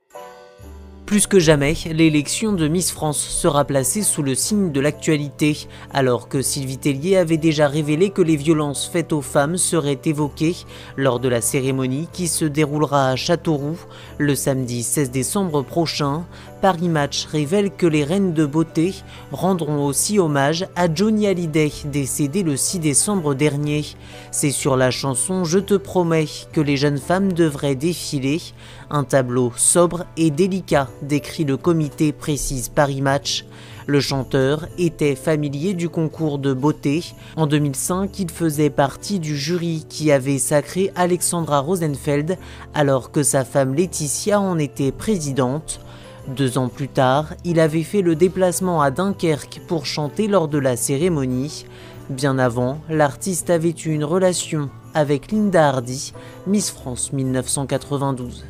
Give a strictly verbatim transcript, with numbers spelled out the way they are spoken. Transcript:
Plus que jamais, l'élection de Miss France sera placée sous le signe de l'actualité, alors que Sylvie Tellier avait déjà révélé que les violences faites aux femmes seraient évoquées lors de la cérémonie qui se déroulera à Châteauroux le samedi seize décembre prochain. Paris Match révèle que les reines de beauté rendront aussi hommage à Johnny Hallyday, décédée le six décembre dernier. C'est sur la chanson « Je te promets » que les jeunes femmes devraient défiler. Un tableau sobre et délicat, décrit le comité, précise Paris Match. Le chanteur était familier du concours de beauté. En deux mille cinq, il faisait partie du jury qui avait sacré Alexandra Rosenfeld alors que sa femme Laetitia en était présidente. Deux ans plus tard, il avait fait le déplacement à Dunkerque pour chanter lors de la cérémonie. Bien avant, l'artiste avait eu une relation avec Linda Hardy, Miss France mille neuf cent quatre-vingt-douze.